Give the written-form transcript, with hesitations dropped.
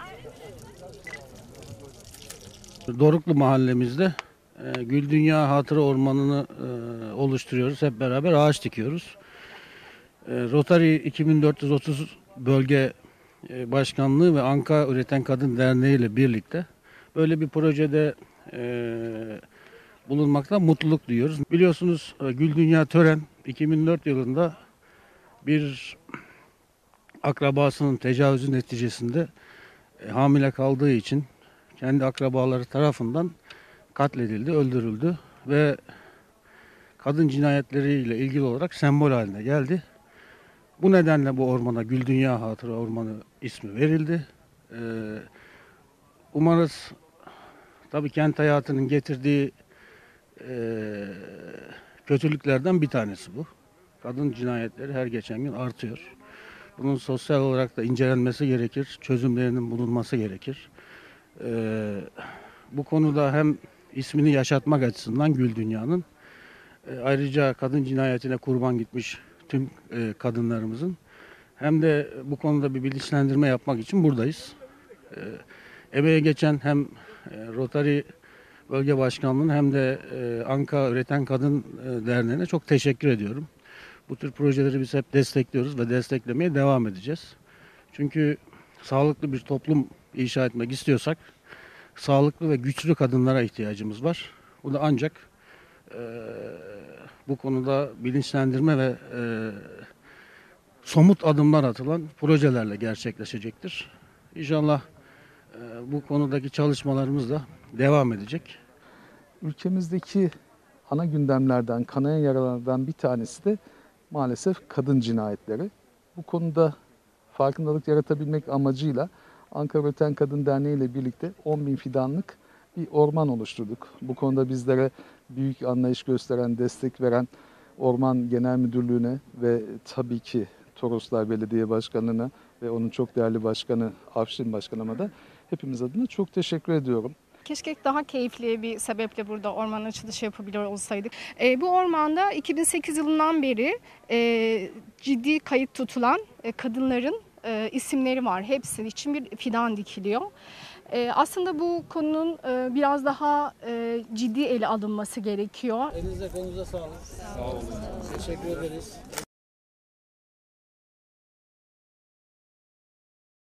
Doruklu mahallemizde Gül Dünya Hatıra Ormanı'nı oluşturuyoruz. Hep beraber ağaç dikiyoruz. Rotary 2430 Bölge Başkanlığı ve Anka Üreten Kadın Derneği ile birlikte böyle bir projede bulunmaktan mutluluk duyuyoruz. Biliyorsunuz Gül Dünya Tören 2004 yılında bir akrabasının tecavüzü neticesinde hamile kaldığı için kendi akrabaları tarafından katledildi, öldürüldü ve kadın cinayetleriyle ilgili olarak sembol haline geldi. Bu nedenle bu ormana Gül Dünya Hatıra Ormanı ismi verildi. Umarız tabii kent hayatının getirdiği kötülüklerden bir tanesi bu. Kadın cinayetleri her geçen gün artıyor. Bunun sosyal olarak da incelenmesi gerekir, çözümlerinin bulunması gerekir. Bu konuda hem ismini yaşatmak açısından Gül Dünya'nın, ayrıca kadın cinayetine kurban gitmiş tüm kadınlarımızın hem de bu konuda bir bilinçlendirme yapmak için buradayız. Emeğe geçen hem Rotary Bölge Başkanlığı'nın hem de Anka Üreten Kadın Derneği'ne çok teşekkür ediyorum. Bu tür projeleri biz hep destekliyoruz ve desteklemeye devam edeceğiz. Çünkü sağlıklı bir toplum inşa etmek istiyorsak sağlıklı ve güçlü kadınlara ihtiyacımız var. Bu da ancak bu konuda bilinçlendirme ve somut adımlar atılan projelerle gerçekleşecektir. İnşallah bu konudaki çalışmalarımız da devam edecek. Ülkemizdeki ana gündemlerden, kanayan yaralardan bir tanesi de maalesef kadın cinayetleri. Bu konuda farkındalık yaratabilmek amacıyla Ankara Üreten Kadın Derneği ile birlikte 10.000 fidanlık bir orman oluşturduk. Bu konuda bizlere büyük anlayış gösteren, destek veren Orman Genel Müdürlüğü'ne ve tabii ki Toroslar Belediye Başkanlığı'na ve onun çok değerli başkanı Afşin Başkanıma da hepimiz adına çok teşekkür ediyorum. Keşke daha keyifli bir sebeple burada orman açılışı yapabiliyor olsaydık. Bu ormanda 2008 yılından beri ciddi kayıt tutulan kadınların isimleri var. Hepsi için bir fidan dikiliyor. Aslında bu konunun biraz daha ciddi ele alınması gerekiyor. Elinize kolunuza sağlık. Sağ olun. Teşekkür ederiz.